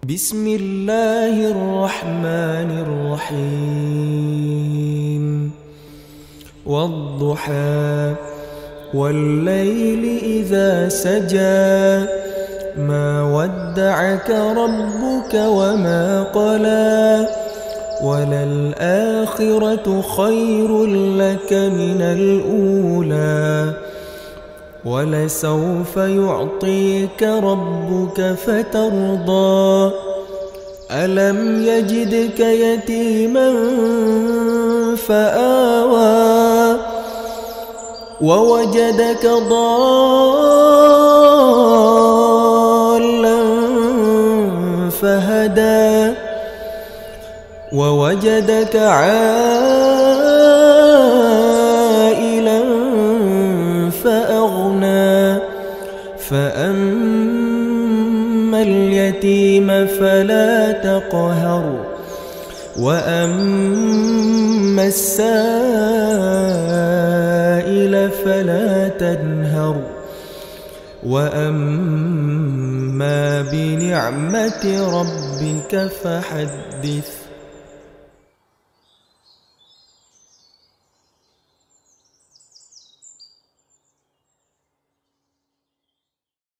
بسم الله الرحمن الرحيم والضحى والليل إذا سجى ما ودعك ربك وما قلى وللآخرة خير لك من الأولى ولسوف يعطيك ربك فترضى ألم يجدك يتيما فآوى ووجدك ضالا فهدى ووجدك عائلا فأغنى فأما اليتيم فلا تقهر وأما السائل فلا تنهر وأما بنعمة ربك فحدث.